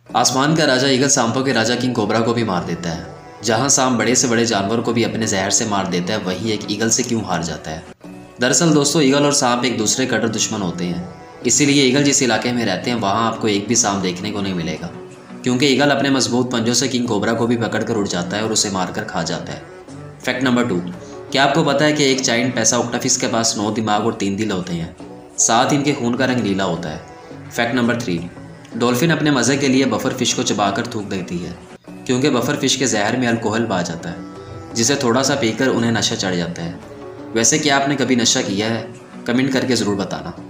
आसमान का राजा ईगल सांपों के राजा किंग कोबरा को भी मार देता है। जहां सांप बड़े से बड़े जानवर को भी अपने जहर से मार देता है, वहीं एक ईगल से क्यों हार जाता है? दरअसल दोस्तों, ईगल और सांप एक दूसरे कट्टर दुश्मन होते हैं। इसीलिए ईगल जिस इलाके में रहते हैं वहां आपको एक भी सांप देखने को नहीं मिलेगा, क्योंकि ईगल अपने मजबूत पंजों से किंग कोबरा को भी पकड़ कर उड़ जाता है और उसे मारकर खा जाता है। फैक्ट नंबर 2, क्या आपको पता है कि एक जायंट पैसा ऑक्टोपस के पास 9 दिमाग और 3 दिल होते हैं, साथ ही इनके खून का रंग नीला होता है। फैक्ट नंबर 3, डॉल्फिन अपने मज़े के लिए बफर फिश को चबाकर थूक देती है, क्योंकि बफर फिश के जहर में अल्कोहल पा जाता है, जिसे थोड़ा सा पीकर उन्हें नशा चढ़ जाता है। वैसे क्या आपने कभी नशा किया है? कमेंट करके ज़रूर बताना।